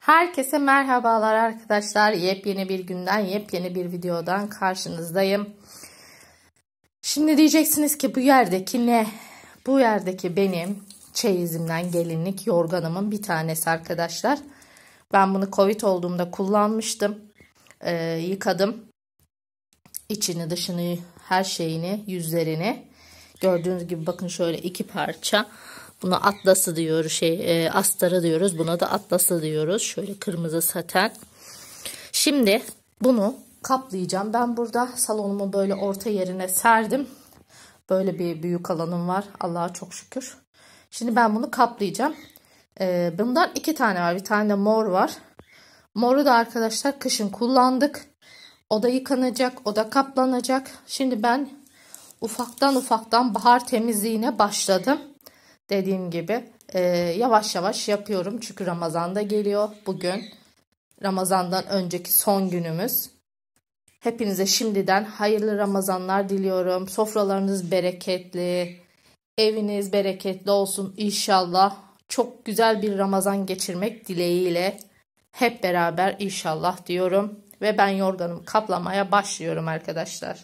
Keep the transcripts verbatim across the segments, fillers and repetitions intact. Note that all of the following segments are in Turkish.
Herkese merhabalar arkadaşlar. Yepyeni bir günden, yepyeni bir videodan karşınızdayım. Şimdi diyeceksiniz ki bu yerdeki ne? Bu yerdeki benim çeyizimden gelinlik yorganımın bir tanesi arkadaşlar. Ben bunu Covid olduğumda kullanmıştım. Ee, yıkadım. İçini, dışını, her şeyini, yüzlerini. Gördüğünüz gibi bakın şöyle iki parça. Buna atlası diyoruz, şey e, astarı diyoruz. Buna da atlası diyoruz. Şöyle kırmızı saten. Şimdi bunu kaplayacağım. Ben burada salonumu böyle orta yerine serdim. Böyle bir büyük alanım var. Allah'a çok şükür. Şimdi ben bunu kaplayacağım. E, bundan iki tane var. Bir tane de mor var. Moru da arkadaşlar kışın kullandık. O da yıkanacak. O da kaplanacak. Şimdi ben ufaktan ufaktan bahar temizliğine başladım. Dediğim gibi e, yavaş yavaş yapıyorum. Çünkü Ramazan da geliyor bugün. Ramazan'dan önceki son günümüz. Hepinize şimdiden hayırlı Ramazanlar diliyorum. Sofralarınız bereketli. Eviniz bereketli olsun inşallah. Çok güzel bir Ramazan geçirmek dileğiyle. Hep beraber inşallah diyorum. Ve ben yorganımı kaplamaya başlıyorum arkadaşlar.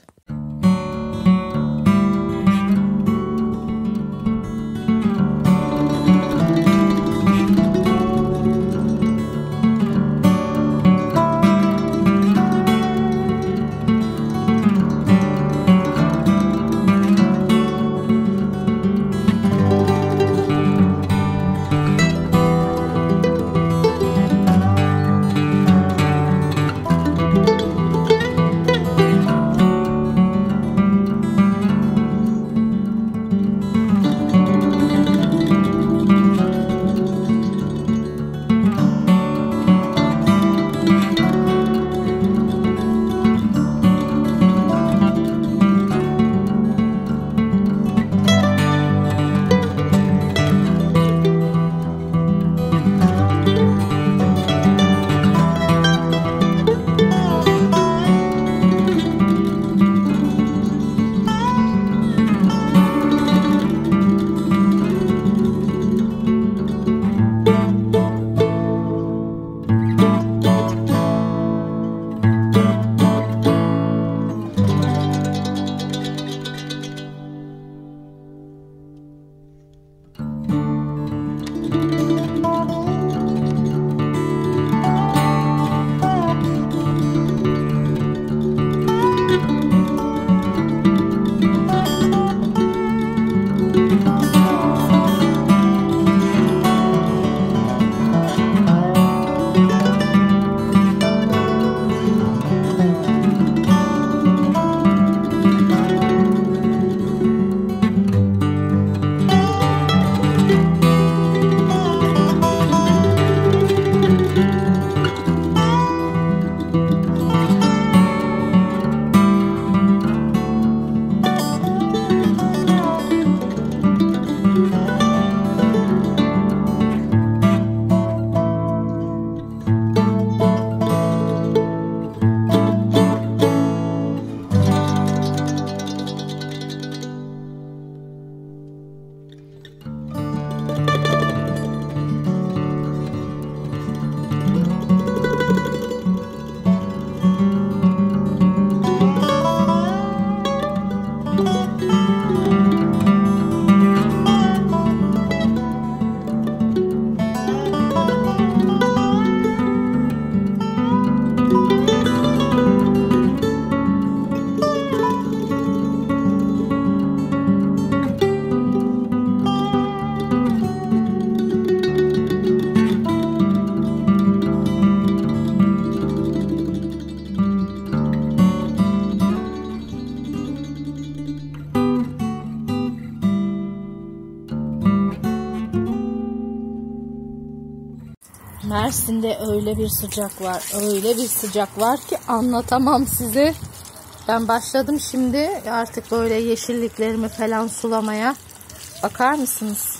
Mersin'de öyle bir sıcak var, öyle bir sıcak var ki anlatamam size. Ben başladım şimdi artık böyle yeşilliklerimi falan sulamaya. Bakar mısınız?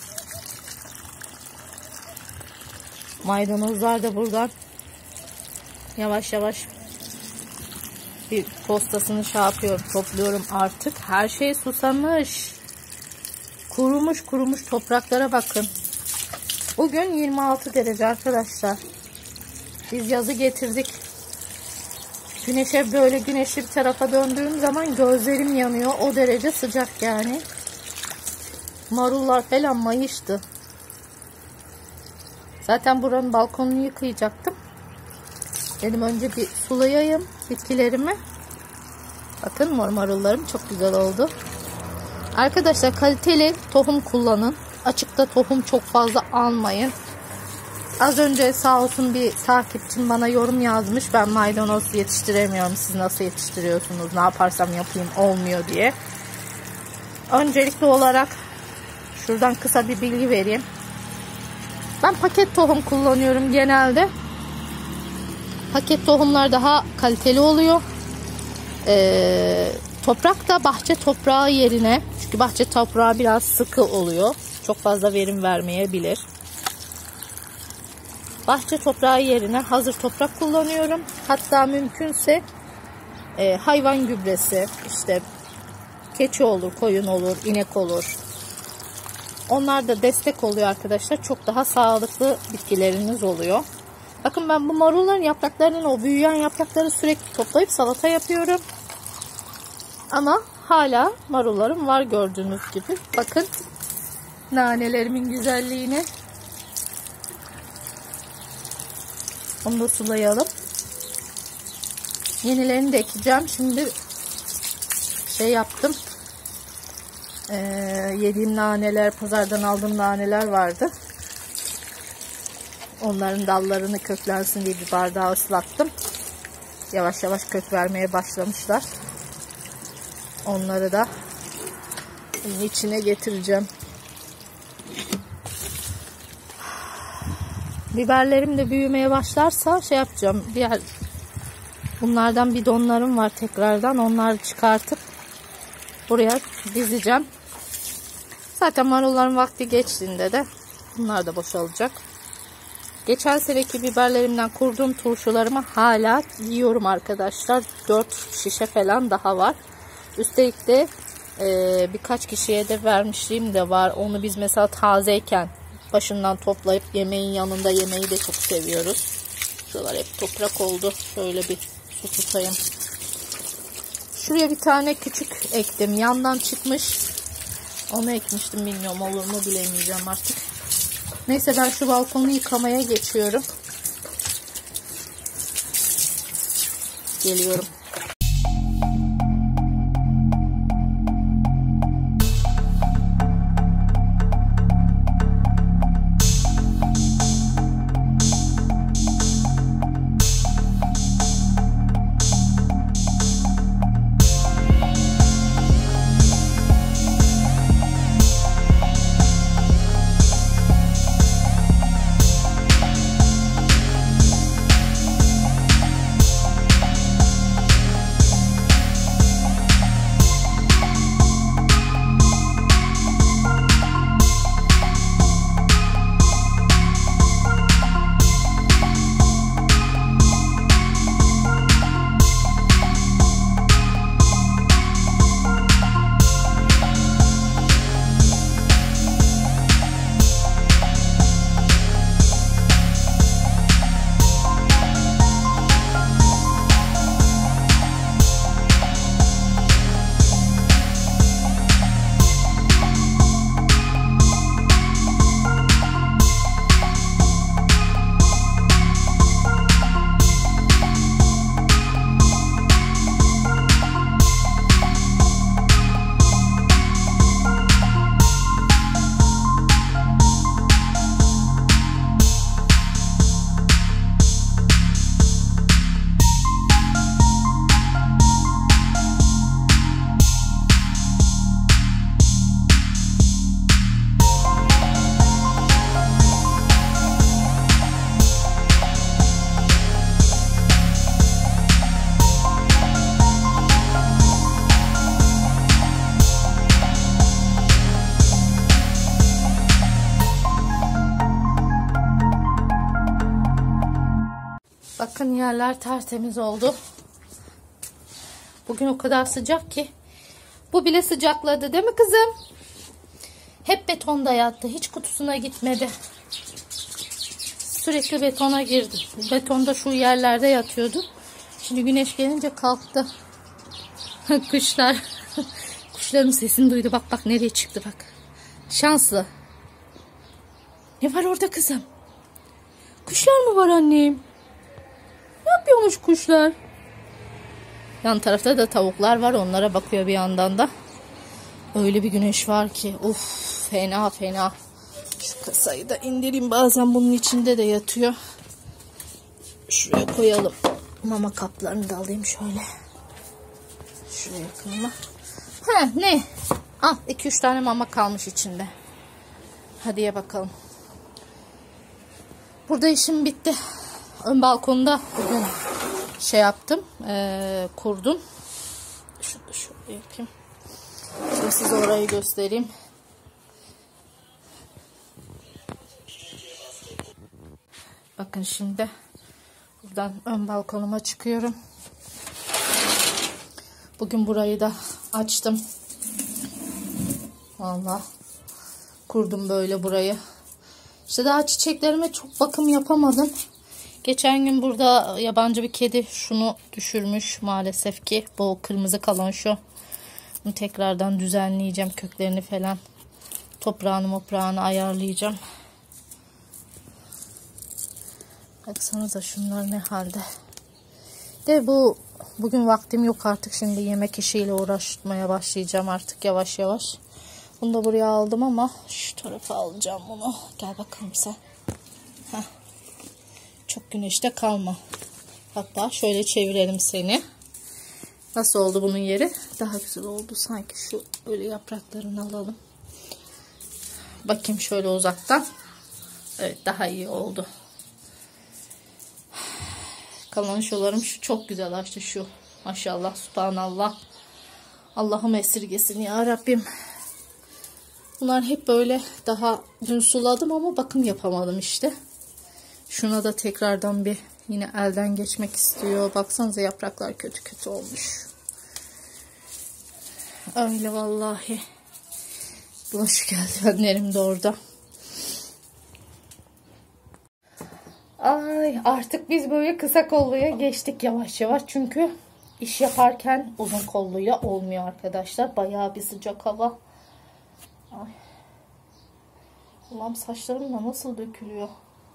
Maydanozlar da buradan yavaş yavaş bir postasını şey yapıyorum, topluyorum artık. Her şey susamış. Kurumuş kurumuş topraklara bakın. Bugün yirmi altı derece arkadaşlar. Biz yazı getirdik. Güneşe böyle güneşli bir tarafa döndüğüm zaman gözlerim yanıyor. O derece sıcak yani. Marullar falan mayıştı. Zaten buranın balkonunu yıkayacaktım. Dedim önce bir sulayayım bitkilerimi. Bakın mor marullarım çok güzel oldu. Arkadaşlar kaliteli tohum kullanın. Açıkta tohum çok fazla almayın. Az önce sağ olsun bir takipçim bana yorum yazmış. Ben maydanoz yetiştiremiyorum. Siz nasıl yetiştiriyorsunuz? Ne yaparsam yapayım olmuyor diye. Öncelikli olarak şuradan kısa bir bilgi vereyim. Ben paket tohum kullanıyorum genelde. Paket tohumlar daha kaliteli oluyor. Ee, toprak da bahçe toprağı yerine, çünkü bahçe toprağı biraz sıkı oluyor. Çok fazla verim vermeyebilir. Bahçe toprağı yerine hazır toprak kullanıyorum. Hatta mümkünse e, hayvan gübresi, işte keçi olur, koyun olur, inek olur. Onlar da destek oluyor arkadaşlar. Çok daha sağlıklı bitkileriniz oluyor. Bakın ben bu marulların yapraklarının, o büyüyen yaprakları sürekli toplayıp salata yapıyorum. Ama hala marullarım var gördüğünüz gibi. Bakın nanelerimin güzelliğine. Onu da sulayalım. Yenilerini de ekeceğim. Şimdi şey yaptım. Ee, yediğim naneler, pazardan aldığım naneler vardı. Onların dallarını köklensin diye bir bardağa ıslattım. Yavaş yavaş kök vermeye başlamışlar. Onları da bunun içine getireceğim. Biberlerim de büyümeye başlarsa şey yapacağım. Diğer bunlardan bidonlarım var tekrardan. Onları çıkartıp buraya dizeceğim. Zaten marulların vakti geçtiğinde de bunlar da boşalacak. Geçen seneki biberlerimden kurduğum turşularımı hala yiyorum arkadaşlar. dört şişe falan daha var. Üstelik de e, birkaç kişiye de vermişliğim de var. Onu biz mesela tazeyken başından toplayıp yemeğin yanında yemeyi de çok seviyoruz. Şuralar hep toprak oldu. Şöyle bir su tutayım. Şuraya bir tane küçük ektim. Yandan çıkmış. Onu ekmiştim. Bilmiyorum olur mu bilemeyeceğim artık. Neyse ben şu balkonu yıkamaya geçiyorum. Geliyorum. Bakın yerler tertemiz oldu. Bugün o kadar sıcak ki. Bu bile sıcakladı değil mi kızım? Hep betonda yattı. Hiç kutusuna gitmedi. sürekli betona girdi. Betonda şu yerlerde yatıyordu. Şimdi güneş gelince kalktı. Kuşlar. Kuşların sesini duydu. Bak bak nereye çıktı bak. Şanslı. Ne var orada kızım? Kuşlar mı var annem? Ne yapıyormuş kuşlar? Yan tarafta da tavuklar var. Onlara bakıyor bir yandan da. Öyle bir güneş var ki. Of, fena fena. Şu kasayı da indireyim. Bazen bunun içinde de yatıyor. Şuraya koyalım. Mama kaplarını da alayım şöyle. Şuraya koyalım. Ha ne? Al iki üç tane mama kalmış içinde. Hadi ye bakalım. Burada işim bitti. Ön balkonda bugün şey yaptım. Ee, kurdum. Şunu da şöyle yapayım. Şimdi size orayı göstereyim. Bakın şimdi buradan ön balkonuma çıkıyorum. Bugün burayı da açtım. Vallahi kurdum böyle burayı. İşte daha çiçeklerime çok bakım yapamadım. Geçen gün burada yabancı bir kedi şunu düşürmüş maalesef ki. Bu kırmızı kalan şu. Bunu tekrardan düzenleyeceğim. Köklerini falan. Toprağını toprağını ayarlayacağım. Baksanıza şunlar ne halde. De bu bugün vaktim yok artık. Şimdi yemek işiyle uğraşmaya başlayacağım artık yavaş yavaş. Bunu da buraya aldım ama şu tarafa alacağım bunu. Gel bakalım sen. Heh. Çok güneşte kalma. Hatta şöyle çevirelim seni. Nasıl oldu bunun yeri? Daha güzel oldu sanki. Şu böyle yapraklarını alalım. Bakayım şöyle uzaktan. Evet daha iyi oldu. Kalan şularım şu çok güzel açtı şu. Maşallah subhanallah. Allah'ım esirgesin ya Rabbim. Bunlar hep böyle daha dün suladım ama bakım yapamadım işte. Şuna da tekrardan bir yine elden geçmek istiyor. Baksanıza yapraklar kötü kötü olmuş. Öyle vallahi. Bulaşık eldivenlerim de orada. Ay artık biz böyle kısa kolluya geçtik yavaş yavaş. Çünkü iş yaparken uzun kolluya olmuyor arkadaşlar. Bayağı bir sıcak hava. Ay. Ulan saçlarım da nasıl dökülüyor.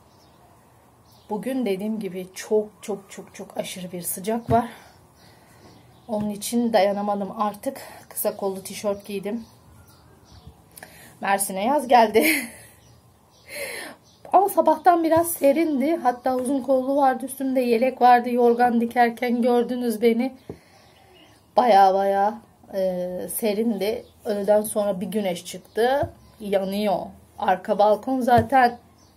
Bugün dediğim gibi çok çok çok çok aşırı bir sıcak var. Onun için dayanamadım artık. Kısa kollu tişört giydim. Mersin'e yaz geldi. Ama sabahtan biraz serindi. Hatta uzun kollu vardı. Üstümde yelek vardı. Yorgan dikerken gördünüz beni. Baya baya e, serindi. Öğleden sonra bir güneş çıktı. Yanıyor. Arka balkon zaten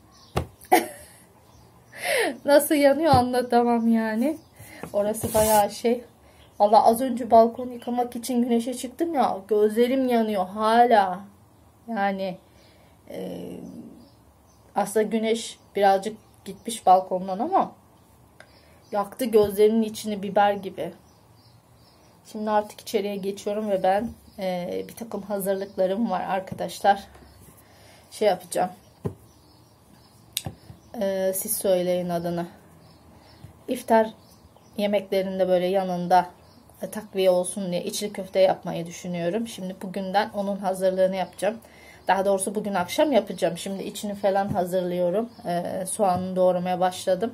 nasıl yanıyor anlatamam yani. Orası bayağı şey. Valla az önce balkonu yıkamak için güneşe çıktım ya. Gözlerim yanıyor hala. Yani e, aslında güneş birazcık gitmiş balkondan ama yaktı gözlerimin içini biber gibi. Şimdi artık içeriye geçiyorum ve ben e, bir takım hazırlıklarım var arkadaşlar. Şey yapacağım. E, siz söyleyin adını. İftar yemeklerinde böyle yanında e, takviye olsun diye içli köfte yapmayı düşünüyorum. Şimdi bugünden onun hazırlığını yapacağım. Daha doğrusu bugün akşam yapacağım. Şimdi içini falan hazırlıyorum. E, soğanını doğramaya başladım.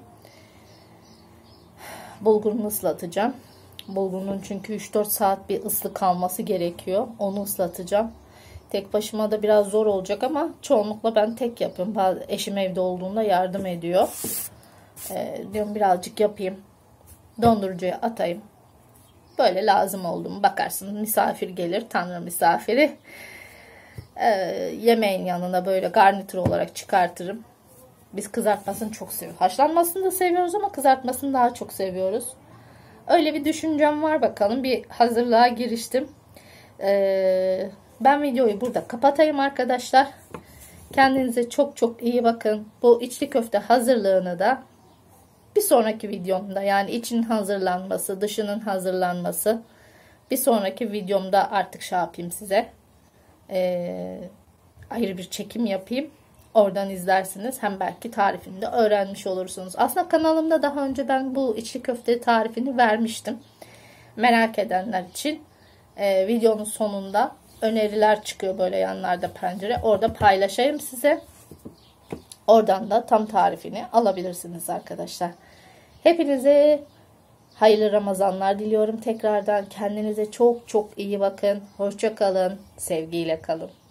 Bulgurunu ıslatacağım. Bulgurun çünkü üç dört saat bir ıslı kalması gerekiyor. Onu ıslatacağım. Tek başıma da biraz zor olacak ama çoğunlukla ben tek yapıyorum. Bazı eşim evde olduğunda yardım ediyor. E, diyorum birazcık yapayım. Dondurucuya atayım. Böyle lazım oldu mu bakarsınız misafir gelir. Tanrı misafiri. E, yemeğin yanına böyle garnitür olarak çıkartırım. Biz kızartmasını çok seviyoruz. Haşlanmasını da seviyoruz ama kızartmasını daha çok seviyoruz. Öyle bir düşüncem var bakalım. Bir hazırlığa giriştim. Ee, ben videoyu burada kapatayım arkadaşlar. Kendinize çok çok iyi bakın. Bu içli köfte hazırlığını da bir sonraki videomda yani için hazırlanması, dışının hazırlanması bir sonraki videomda artık şey yapayım size. Ee, ayrı bir çekim yapayım. Oradan izlersiniz. Hem belki tarifini de öğrenmiş olursunuz. Aslında kanalımda daha önce ben bu içli köfte tarifini vermiştim. Merak edenler için e, videonun sonunda öneriler çıkıyor böyle yanlarda pencere. Orada paylaşayım size. Oradan da tam tarifini alabilirsiniz arkadaşlar. Hepinize hayırlı Ramazanlar diliyorum tekrardan. Kendinize çok çok iyi bakın. Hoşça kalın. Sevgiyle kalın.